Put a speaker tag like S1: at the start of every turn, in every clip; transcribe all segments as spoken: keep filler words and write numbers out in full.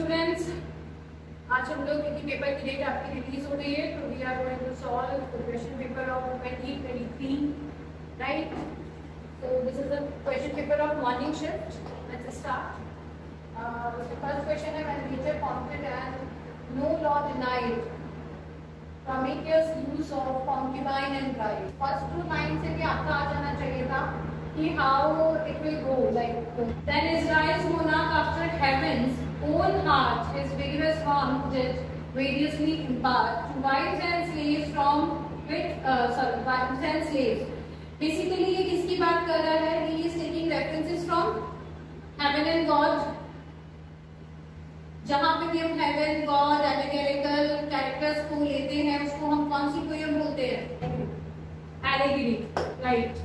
S1: Students, आज हम लोग क्योंकि पेपर की डेट आपकी रिलीज हो गई है तो we are going to solve the question paper of twenty twenty three, right? So this is the question paper of morning shift. Let's start. Uh, the first question है, when nature prompted and no law denied Prometheus use of concubine and bride. First two lines से भी आपका आ जाना चाहिए था कि how it will go. Like then Israel's monarch after heaven's own heart his vigorous warmth did variously impart to wives and slaves from with uh, sorry wives and slaves. Basically ये किसकी बात कर रहा है? He is taking references from heaven and God. जहाँ पे भी हम heaven, God, allegorical characters को लेते हैं उसको हम कौन सी पोयम बोलते हैं? Allegory, right?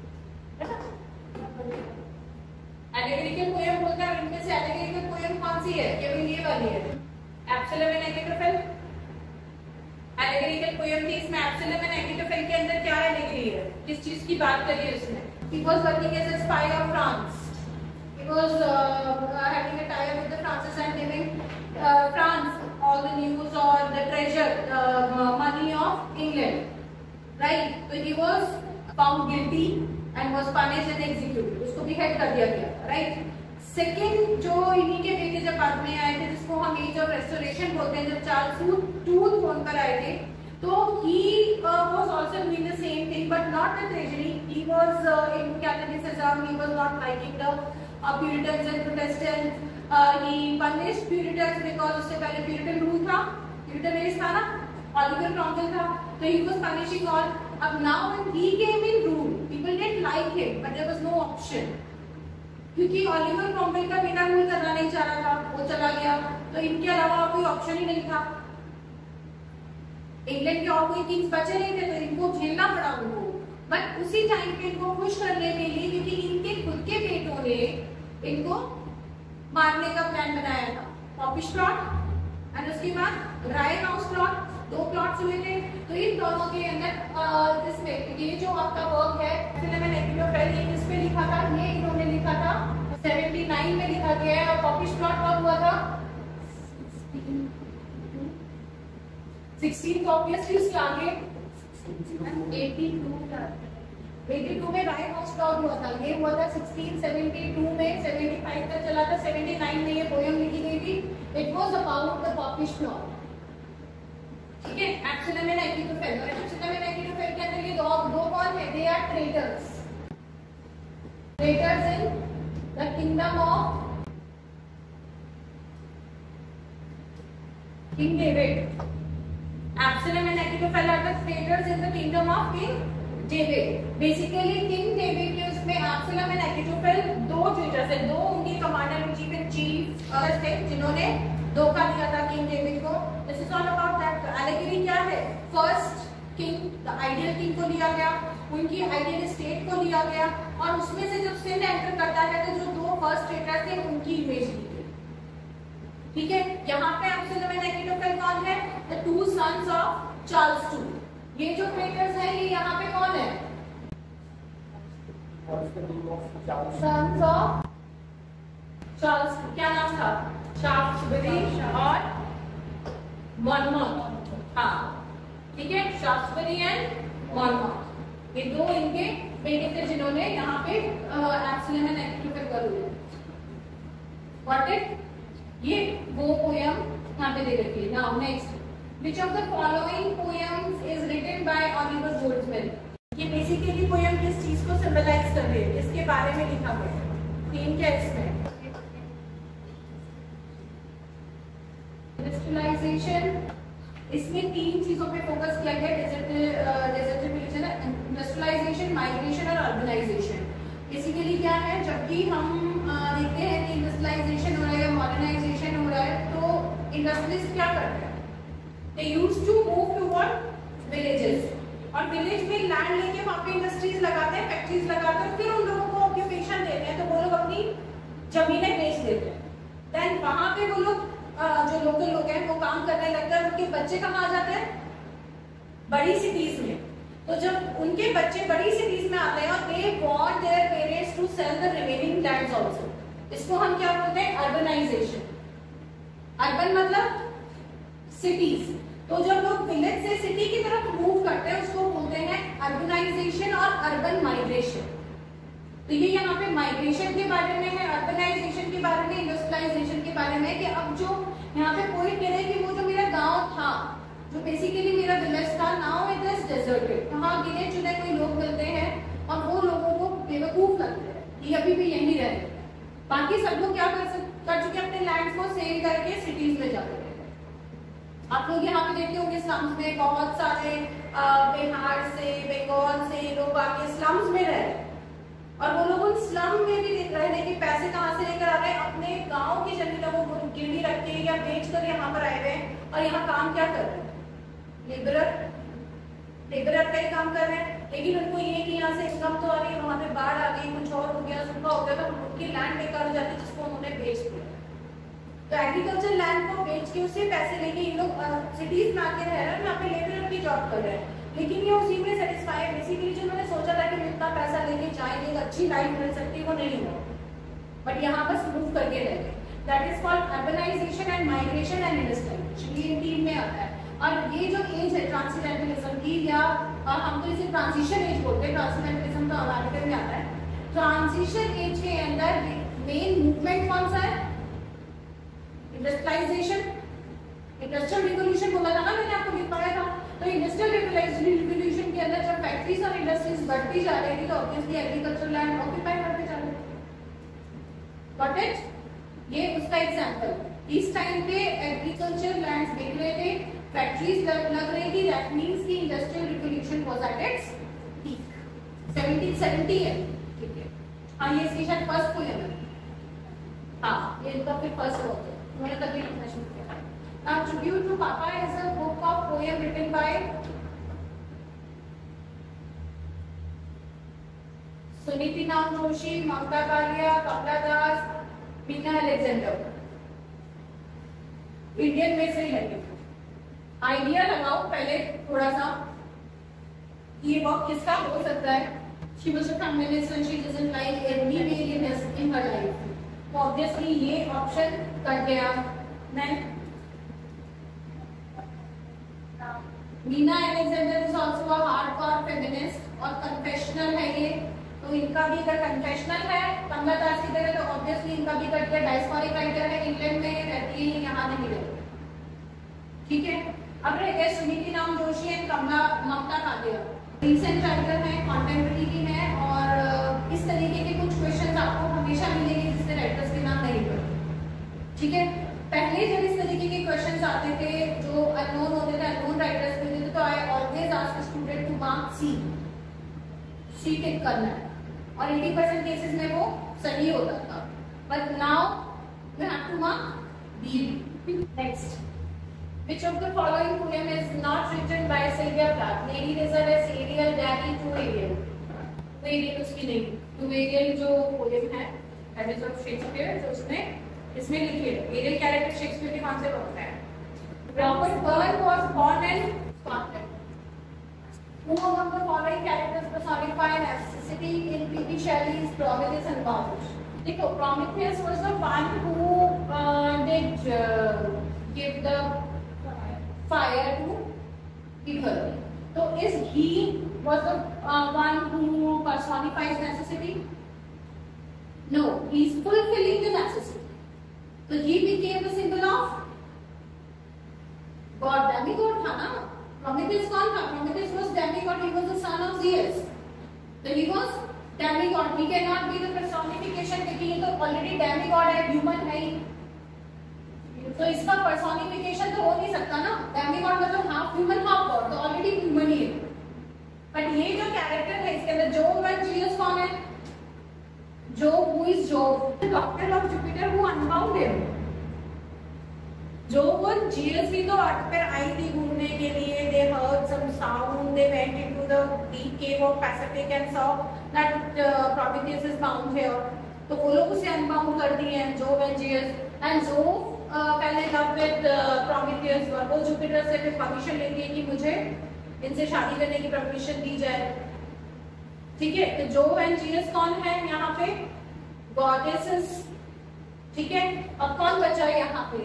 S1: Allegorical पोयम बोलते हैं। इनमें से allegorical पोयम कौन सी है? केवल ये वाली है, Absalom and Ahithophel। Allegorical poem थी, इसमें Absalom and Ahithophel के अंदर क्या allegorical है? किस चीज की बात करी है उसने? He was working as a spy of France. He was uh, having a tie-up with the Francis and giving uh, France all the news or the treasure, uh, money of England, right? So he was found guilty and was punished and executed. उसको भी head कर दिया गया, right? Second, जो इन्हीं के बेटे जब बाद में आए थे, जिसको हम एज ऑफ रेस्टोरेशन बोलते हैं, जब चार्ल्स टूथ बनकर आए थे, तो he uh, was also doing the same thing, but not the treasury. He was uh, in Catholicism. He was not liking the uh, Puritans and Protestants. Uh, he punished Puritans because उससे पहले Puritan rule था, Puritan age था ना, Oliver Cromwell था, so he was punishing all. अब now when he came in rule, people didn't like him, but there was no option. क्योंकि Oliver Cromwell का बिना रूल करना नहीं चाह रहा था, वो चला गया, तो इनके अलावा कोई ऑप्शन ही नहीं था। इंग्लैंड के और कोई किंग्स बचे नहीं थे, तो इनको झेलना पड़ा उनको। बट उसी टाइम पे इनको खुश करने के लिए, क्योंकि इनके खुद के बेटों ने इनको मारने का प्लान बनाया था, पॉपिश प्लॉट एंड उसके बाद राय हाउस प्लॉट, दो प्लॉट्स हुए थे। तो इन दोनों के अंदर इसमें ये जो आपका वर्क है किस पे लिखा था? ये इन्होंने लिखा था उन्यासी में लिखा गया है। और पॉपिश प्लॉट कब हुआ था? सोलह ऑब्वियसली उसके आगे बयासी में राय हाउस प्लॉट हुआ था। ये हुआ था सोलह सौ बहत्तर में, पचहत्तर तक चला था, उन्यासी में ये पोयम लिखी गई थी। It was about the popish plot, ठीक है? Absalom and Ahithophel. और एब्सलम एंड अहीथोफेल के अंदर ये दो दो कौन है? They are traitors, traitors in the kingdom of King David. Absalom and Ahithophel are the traitors in the kingdom of King David. Basically, King David के उसमें Absalom and Ahithophel दो traitors हैं, दो उनके commander in chief and chief थे जिन्होंने धोखा दिया था King David को। This is all about that. Allegory क्या है? First king, the ideal king को लिया गया, उनकी ideal state को लिया गया, और उसमें से जब sin enter करता है तो जो दो first traitors थे उनकी image ली गई, ठीक है? यहाँ पे Absalom and Ahithophel कौन है? The two sons of Charles the Second. ये जो traitors हैं, ये यहाँ पे कौन है? Sons of Charles, क्या नाम था? शाफ्टसबरी और मॉनमॉथ, हाँ, ठीक है? शाफ्टसबरी एंड मॉनमॉथ, ये दो इनके बेटे थे जिन्होंने यहाँ पे Absalom and Ahithophel कर दिया। Got it? ये वो पोयम यहाँ पे दे रखी है। Now next, which of the following poems is written by Oliver Goldsmith? ये बेसिकली पोयम किस चीज को सिंबलाइज कर रही है, किसके बारे में लिखा गया है? थीम क्या है इसमें? इंडस्ट्रियलाइजेशन। इसमें तीन चीजों पे फोकस किया गया, डेजर्टिफिकेशन, इंडस्ट्रियलाइजेशन, माइग्रेशन और अर्बनाइजेशन। बेसिकली क्या है, जब भी हम देखते हैं कि इंडस्ट्रियलाइजेशन हो रहा है या मॉडर्नाइजेशन हो रहा है, तो इंडस्ट्रीज क्या करते हैं? They used to move toward villages, और विलेज में लैंड लेके वहाँ पे इंडस्ट्रीज लगाते हैं, फैक्ट्रीज लगाते हैं, फिर उन लोगों को ऑक्यूपेशन देते हैं, तो वो लोग अपनी जमीनें बेच देते हैं। देन वहाँ पे वो लोग जो लोकल लोग हैं वो काम करने लगते हैं, उनके बच्चे कहाँ आ जाते हैं? बड़ी सिटीज में। तो जब उनके बच्चे बड़ी सिटीज में आते हैं और they want their parents to sell the remaining lands also, इसको हम क्या बोलते हैं? अर्बनाइजेशन। अर्बन मतलब सिटीज। तो जब लोग विलेज से सिटी की तरफ मूव करते हैं उसको बोलते हैं अर्बनाइजेशन और अर्बन माइग्रेशन। तो ये यहाँ पे माइग्रेशन के बारे में है, अर्बनाइजेशन के बारे में, इंडस्ट्रियलाइजेशन के बारे में, कि अब जो यहाँ पे पॉइंट कह रहे हैं कि वो जो मेरा गांव था, जो बेसिकली मेरा विलेज था, नाउ इट इज डेजर्टेड। वहाँ गिने चुने कोई लोग मिलते हैं और वो लोगों को बेवकूफ लगते हैं कि अभी भी यहीं रह रहे हैं। बाकी सब लोग क्या कर कर चुके, अपने लैंड को सेल करके सिटीज में जाते हैं। आप लोग यहाँ पे देखते होंगे स्लम्स में बहुत सारे बिहार से, बंगाल से लोग आके स्लम्स में रह रहे हैं, और वो लोग उन स्लम में भी रहने के पैसे कहाँ से लेकर आ रहे हैं, अपने गांव की जमीनों को गिरवी रख के या बेच कर यहाँ पर आए हुए हैं, और यहाँ काम क्या कर रहे हैं, लेबरर लेबरर का ही काम कर रहे हैं। लेकिन उनको ये कि यहाँ से इनकम तो आ रही है, वहां पे बाढ़ आ गई, कुछ और हो गया, सूखा हो गया, तो उनकी लैंड बेकार हो जाती है जिसको उन्होंने बेच दिया। तो एग्रीकल्चर लैंड को बेच के उससे पैसे लेके ये लोग सिटीज में आके रह रहे हैं, यहाँ पे लेबरर की जॉब कर रहे हैं, लेकिन ये उसी में सेटिस्फाई है। बेसिकली जो उन्होंने सोचा था कि इतना पैसा लेके जाएंगे, अच्छी लाइफ मिल सकती है, वो नहीं हुआ, बट यहाँ बस मूव करके रह गए। That is called urbanisation and migration and industrialisation. ये तीन में आता है। और ये जो एज है ट्रांसजेंडरिज्म की, या हम तो इसे ट्रांजिशन एज बोलते हैं, ट्रांसजेंडरिज्म तो अमेरिकन में आता है। ट्रांजिशन एज के अंदर मेन मूवमेंट कौन सा है, इंडस्ट्रियलाइजेशन, इंडस्ट्रियल रिवोल्यूशन बोला था ना मैंने आपको दिखाया था। तो इंडस्ट्रियल रिवोल्यूशन के अंदर जब फैक्ट्रीज और इंडस्ट्रीज बढ़ती जा रही थी तो ऑब्वियसली एग्रीकल्चर लैंड ऑक्यूपाई करते जा रहे थे। Got it? ये उसका एग्जांपल। इस टाइम पे एग्रीकल्चर लैंड्स बिक रहे थे, फैक्ट्रीज लग, लग रही थी, दैट मींस की industrial revolution was at its peak. Seventeen seventy है, ठीक है। हाँ, ये इसकी शायद फर्स्ट पोएम है। हाँ, ये इनका फिर फर्स्ट वर्क है, मैंने तभी लिखना शुरू किया। Now, Tribute to Papa is a book of poem written by Suniti Namjoshi, Mamta Kalia, Kamala Das, Meena Alexander. Indian में से ही है। आइडिया लगाओ पहले थोड़ा सा, ये वर्क किसका हो सकता है। She was a feminist and she doesn't like any alienness in her life. तो ऑब्वियसली ये ऑप्शन कट गया। मैं Meena Alexander is also a hardcore feminist और कन्फेशनल है ये, तो इनका भी अगर कन्फेशनल है कमला दास की तरह, तो ऑब्वियसली इनका भी कट गया। डायस्पोरिक राइटर है, इंग्लैंड में रहती है, यहाँ नहीं रहती, ठीक है। अब रह गए Suniti Namjoshi and Kamala Mamta Kalia. Recent writer है, कॉन्टेम्पररी की है, और इस तरीके के कुछ क्वेश्चन आपको हमेशा मिलेंगे जिससे राइटर्स के नाम नहीं पढ़े, ठीक है। पहले जब इस तरीके के क्वेश्चंस आते थे जो अननोन होते थे, अननोन राइटर्स होते थे, तो I always ask student to mark C C tick करना है, और अस्सी परसेंट केसेस में वो सही होता था। But now you have to mark B. Next, which of the following poem is not written by Sylvia Plath? Lady Reservoir, Ariel, Daddy, Two Ariel. Two Ariel उसकी नहीं, Two Ariel जो poem है that is of Shakespeare, जो उसने इसमें लिखी है। Aerial character Shakespeare के कौन से वक्त है? Robert Burn was born in Scotland. Who among the following characters personify necessity in P P Shelley's Prometheus and Bound? देखो, Prometheus was the one who uh, did uh, give the fire to people. So is he was the uh, one who personifies necessity? No, he is fulfilling the necessity. So he became the symbol of God, demigod था ना। Prometheus कौन था? Prometheus was demigod. He was the son of Zeus. So he was demigod. He cannot be the personification क्योंकि ये तो already demigod है, human है ही। तो इसका personification तो हो नहीं सकता ना। demigod मतलब half human half god, तो already human ही है। But ये जो character है इसके अंदर Jove and Zeus कौन है? Jove, who is Jove? The doctor of Jupiter who unbound him. Jove और Zeus भी तो अर्थ पर आई थी घूमने के लिए। They heard some sound. They went into the deep cave of Pacific and saw that uh, Prometheus is bound here. तो वो लोग उसे unbound कर दिए हैं, Jove and Zeus. And Jove uh, fell in love with uh, Prometheus और वो Jupiter से फिर परमिशन लेंगे कि मुझे इनसे शादी करने की परमिशन दी जाए, ठीक है। तो Jove and Zeus कौन है यहाँ पे? गॉडेसेस, ठीक है। अब कौन बचा है यहाँ पे?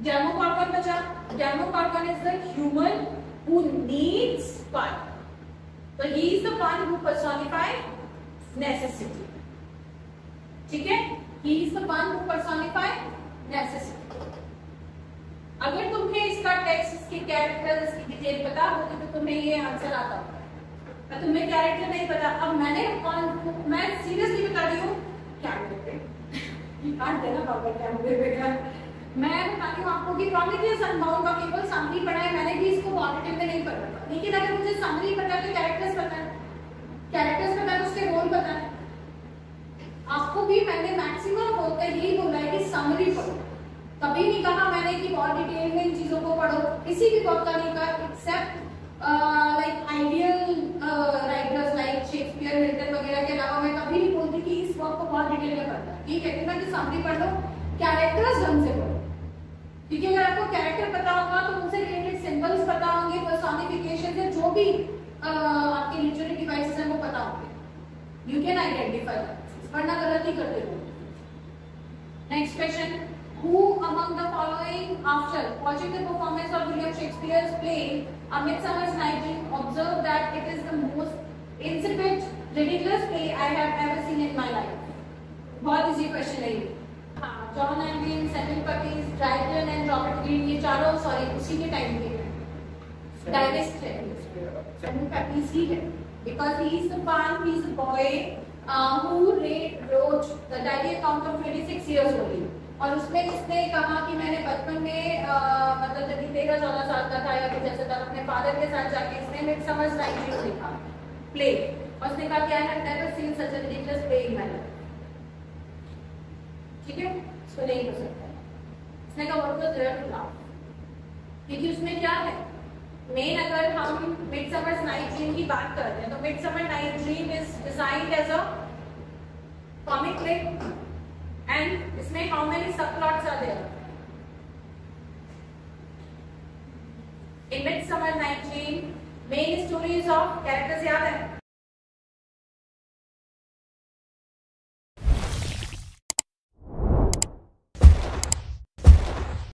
S1: Demo कौन कौन बचा? Demo कौन is the human who needs fire. So he is the one who personifies necessity. ठीक है? He is the one who personifies necessity. अगर तुम्हें इसका टेक्स्ट, इसके कैरेक्टर्स, इसकी डिटेल पता होगी तो तुम्हें ये आंसर आता होगा। और तुम्हें कैरेक्टर नहीं पता, अब मैंने कौन, मैं सीरियसली बता रही हूँ क्या करते काट देना पापा क्या बेटा। मैं बताती हूँ आपको कि प्रॉमिथियस अनबाउंड का केवल समरी पढ़ा है मैंने भी, इसको क्वांटिटेटिव में नहीं पढ़ा था। लेकिन अगर मुझे समरी पता है तो कैरेक्टर्स पता है, कैरेक्टर्स पता है तो उसके रोल पता है। आपको भी मैंने मैक्सिमम होता है यही बोला है कि समरी पढ़ो, कभी नहीं कहा मैंने कि बहुत डिटेल में इन चीजों को पढ़ो, किसी भी वक्त का नहीं कहा except like ideal writers like Shakespeare, Milton वगैरह के अलावा मैं कभी नहीं बोलती कि इस वर्क को बहुत डिटेल में पढ़ना है। ठीक है, कि मैं समरी पढ़ लो, कैरेक्टर्स ढंग से पढ़ो, क्योंकि अगर आपको कैरेक्टर पता होगा तो उनसे रिलेटेड सिंबल्स पता होंगे, पर्सोनिफिकेशन या जो भी uh, आपके लिटरेरी डिवाइसेस हैं वो पता होंगे, यू कैन आइडेंटिफाई दैट, वरना गलत ही करते हो। Next question, who among the following after watching the performance of William Shakespeare's play A Midsummer's Night Dream observed that it is the most insipid, ridiculous play I have ever seen in my life? बहुत easy question है ये। हाँ, John एंड्रीन, Samuel Pepys, Dryden and Robert Greene, ये चारों sorry उसी के time के हैं, डायनेस्ट है, सैमुअल पेपीज ही है, because he is the one, he is the boy uh, who wrote the diary account of twenty-six years old, और उसमें इसने कहा कि मैंने बचपन में आ, मतलब जब तेरह चौदह साल का था या कुछ ऐसा था, अपने फादर के साथ जाके इसने मिडसमर्स नाइट ड्रीम देखा प्ले, और उसने कहा कि I have never seen such a ridiculous play in my life. ठीक है, इसको नहीं हो सकता। इसने कहा what was there to laugh, क्योंकि उसमें क्या है मेन, अगर हम मिडसमर्स नाइट ड्रीम की बात करते हैं तो Midsummer Night Dream is designed as a comic play, and इसमें how many subplots are there? In Midsummer Night Dream, main stories of characters याद है?